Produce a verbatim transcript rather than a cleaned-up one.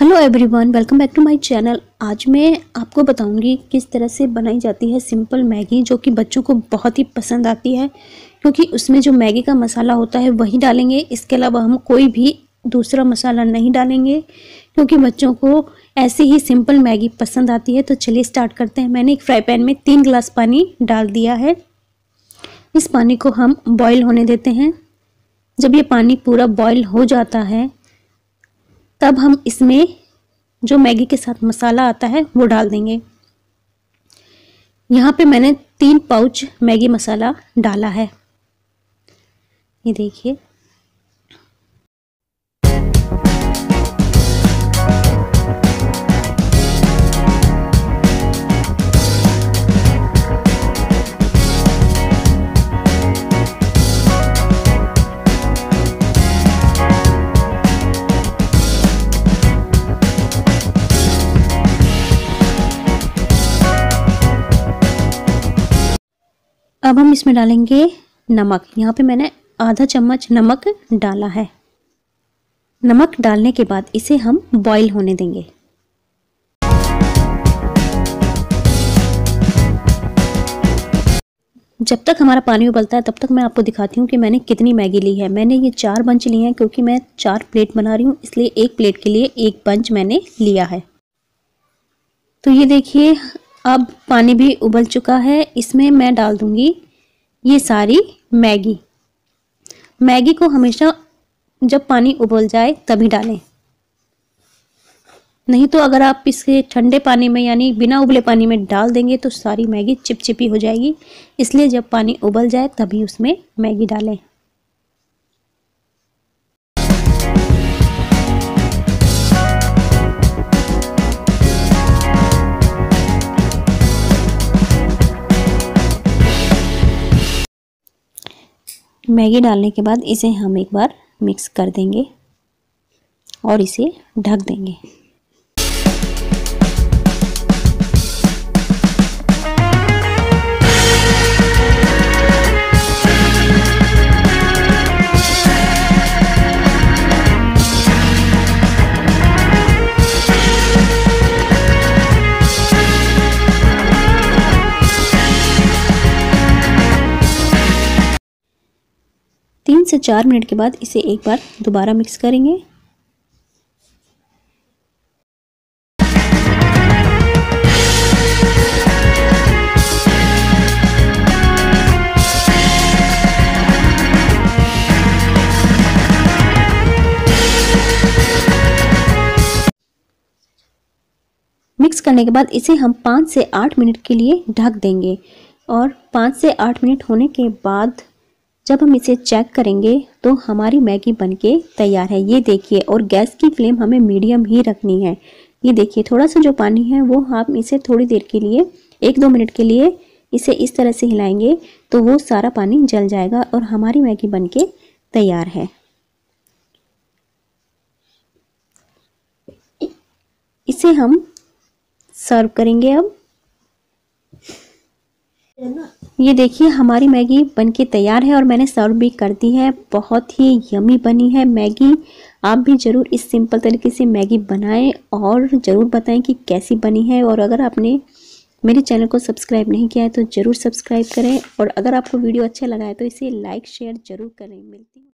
Hello everyone, welcome back to my channel. आज मैं आपको बताऊंगी किस तरह से बनाई जाती है सिंपल मैगी, जो कि बच्चों को बहुत ही पसंद आती है क्योंकि उसमें जो मैगी का मसाला होता है वही डालेंगे। इसके अलावा हम कोई भी दूसरा मसाला नहीं डालेंगे क्योंकि बच्चों को ऐसे ही सिंपल मैगी पसंद आती है। तो चलिए स्टार्ट करते हैं। मैंने एक फ्राई पैन में तीन गिलास पानी डाल दिया है। इस पानी को हम बॉईल होने देते हैं। जब ये पानी पूरा बॉईल हो जाता है तब हम इसमें जो मैगी के साथ मसाला आता है वो डाल देंगे। यहाँ पे मैंने तीन पाउच मैगी मसाला डाला है, ये देखिए। अब हम इसमें डालेंगे नमक। यहाँ पे मैंने आधा चम्मच नमक डाला है। नमक डालने के बाद इसे हम बॉईल होने देंगे। जब तक हमारा पानी उबलता है तब तक मैं आपको दिखाती हूँ कि मैंने कितनी मैगी ली है। मैंने ये चार बंच लिए हैं क्योंकि मैं चार प्लेट बना रही हूँ, इसलिए एक प्लेट के लिए एक बंच मैंने लिया है। तो ये देखिए, अब पानी भी उबल चुका है। इसमें मैं डाल दूंगी ये सारी मैगी। मैगी को हमेशा जब पानी उबल जाए तभी डालें, नहीं तो अगर आप इसे ठंडे पानी में यानी बिना उबले पानी में डाल देंगे तो सारी मैगी चिपचिपी हो जाएगी। इसलिए जब पानी उबल जाए तभी उसमें मैगी डालें। मैगी डालने के बाद इसे हम एक बार मिक्स कर देंगे और इसे ढक देंगे। तीन से चार मिनट के बाद इसे एक बार दोबारा मिक्स करेंगे। मिक्स करने के बाद इसे हम पाँच से आठ मिनट के लिए ढक देंगे और पाँच से आठ मिनट होने के बाद जब हम इसे चेक करेंगे तो हमारी मैगी बनके तैयार है। ये देखिए, और गैस की फ्लेम हमें मीडियम ही रखनी है। ये देखिए, थोड़ा सा जो पानी है वो हम इसे थोड़ी देर के लिए एक दो मिनट के लिए इसे इस तरह से हिलाएंगे तो वो सारा पानी जल जाएगा और हमारी मैगी बनके तैयार है। इसे हम सर्व करेंगे। अब ये देखिए, हमारी मैगी बनके तैयार है और मैंने सर्व भी कर दी है। बहुत ही यमी बनी है मैगी। आप भी ज़रूर इस सिंपल तरीके से मैगी बनाएं और ज़रूर बताएं कि कैसी बनी है। और अगर आपने मेरे चैनल को सब्सक्राइब नहीं किया है तो ज़रूर सब्सक्राइब करें और अगर आपको वीडियो अच्छा लगा है तो इसे लाइक शेयर ज़रूर करें। मिलती